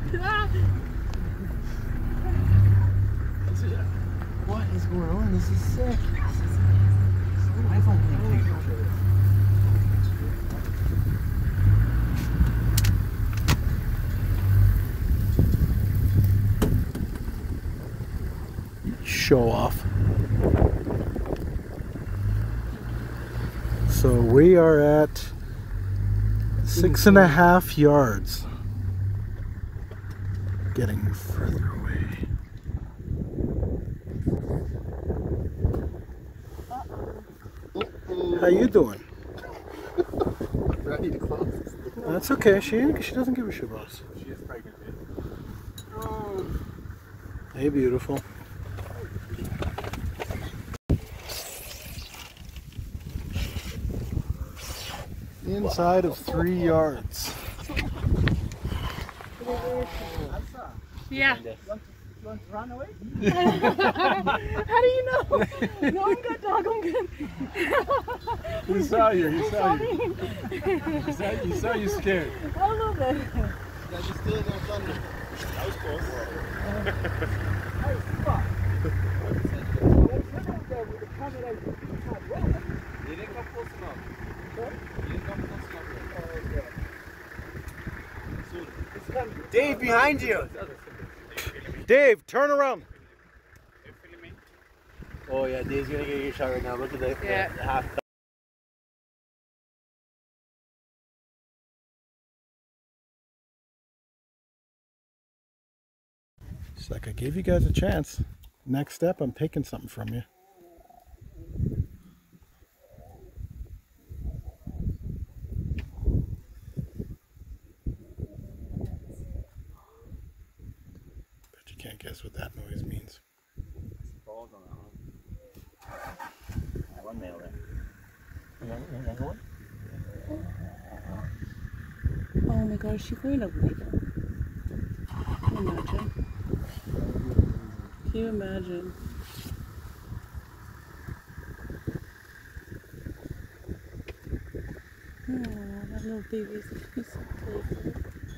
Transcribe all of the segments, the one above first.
What is going on? This is sick. I don't think show off. So we are at 6.5 yards. Getting further away. How you doing? Ready to close. That's okay. She doesn't give a shit, boss. She is pregnant. Hey, beautiful. Inside of 3 yards. Yeah. You want to run away? How do you know? No, I'm good, dog. I'm good. He saw you. He saw you. Me. He saw you scared. A little bit. Guys, you're stealing their thunder. That was close. Hey, fuck. You didn't come close enough. You didn't come close enough. Dave, behind you. Dave, turn around. Oh yeah, Dave's gonna get your shot right now. Look at the half. It's like I gave you guys a chance. Next step, I'm taking something from you. Bet you can't guess what that noise means. Balls on that one. One nail there. Another one? Oh my god, is she going to leave? Imagine. Can you imagine? Oh, that little baby's he's so playful.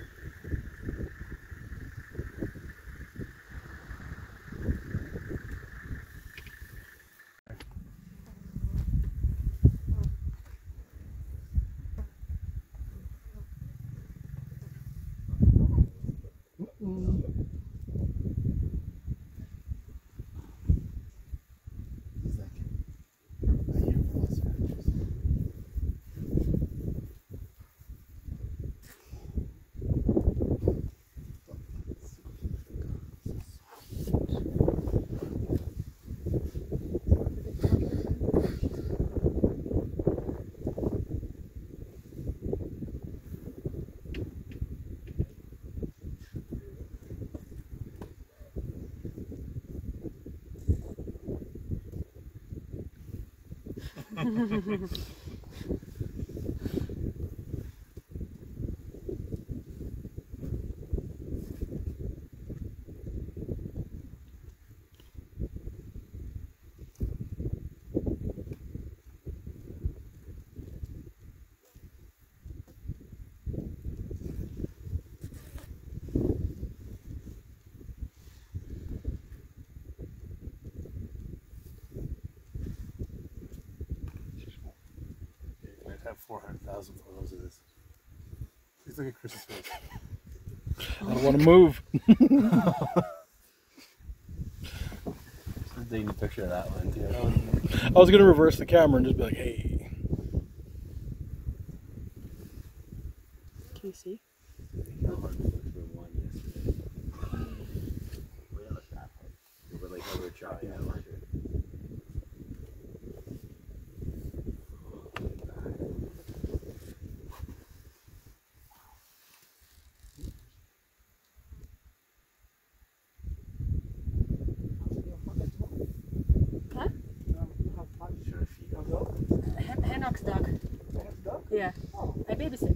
Have 400,000 photos of this. Please look at Chris's face. I don't want to move. Just taking a picture of that one too. I was gonna reverse the camera and just be like, hey. Can you see? Hennock's dog. Yeah. I babysit.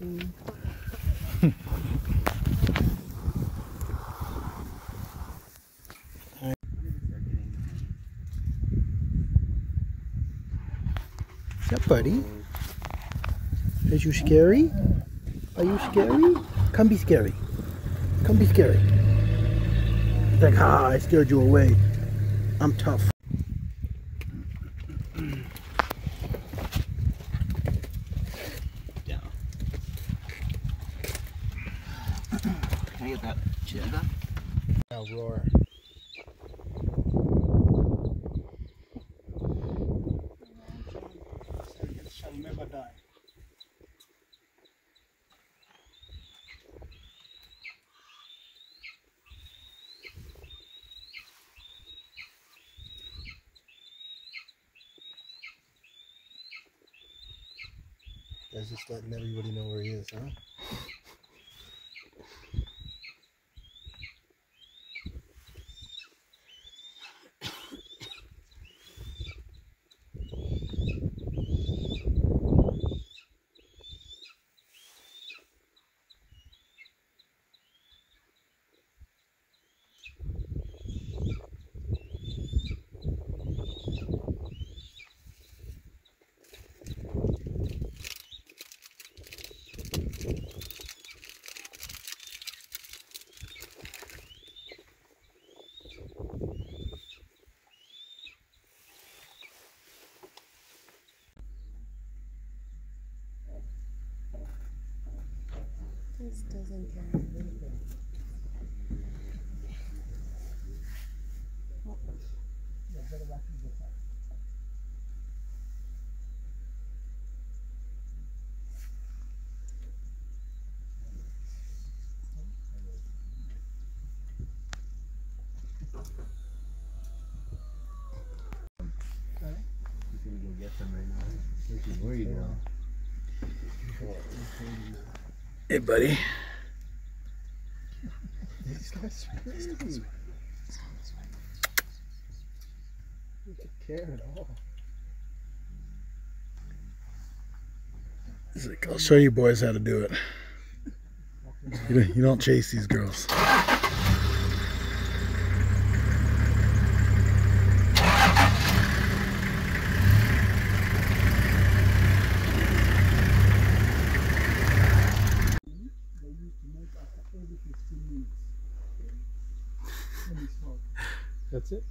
What's up, buddy? Is you scary? Are you scary? Come be scary. Come be scary. He's like, ah, I scared you away. I'm tough. Down. Can I get that chili back? Now roar. Shall never die. Guys just letting everybody know where he is, huh? This doesn't care. He's gonna go get them right now. Where are you going? Hey, buddy. These guys are crazy. You don't care at all. He's like, I'll show you boys how to do it. You don't chase these girls. That's it.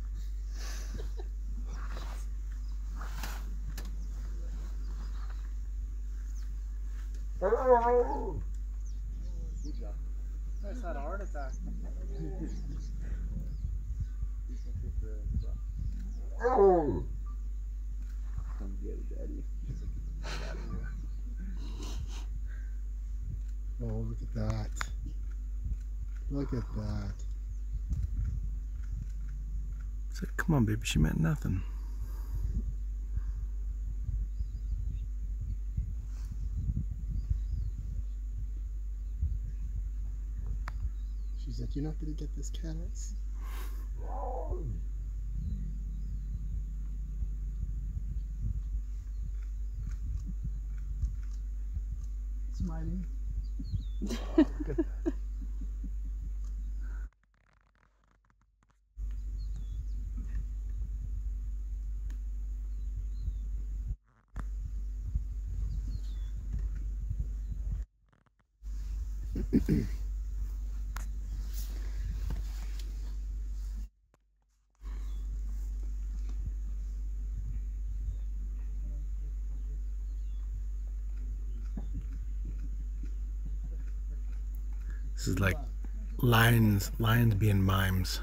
That's not a heart attack. Come get it, Daddy. Oh, look at that. Look at that. Said, come on, baby. She meant nothing. She's like, you're not going to get this cat ice? Smiling. Look at that. This is like lions being mimes.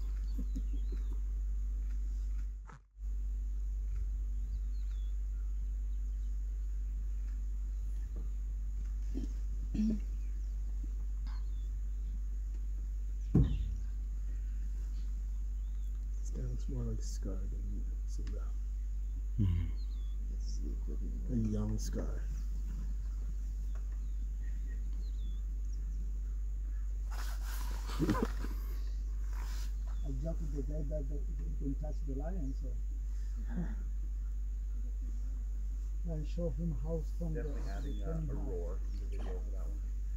This guy looks more like Scar than Simba. This is the equivalent of a young Scar. I jumped with the guy that didn't touch the lion, so. and show him how strong the Definitely adding training a are. roar in the video for that one.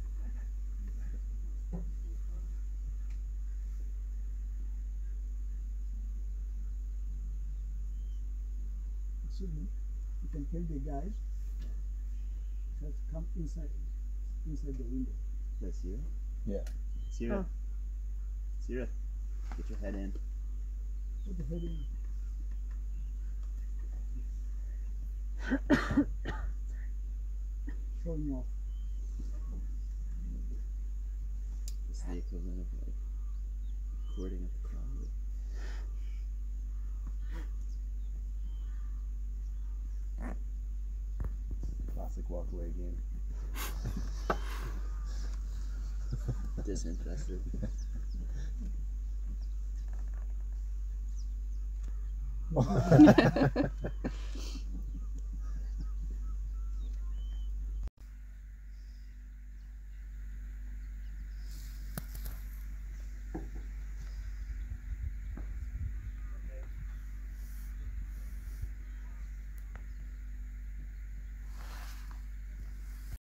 So you can tell the guys that come inside the window. That's you? Yeah. Sierra. Oh. Sierra, get your head in. Put the head in. Showing off. This is the equivalent of like recording at the crowd. Classic walkaway game. Disinterested.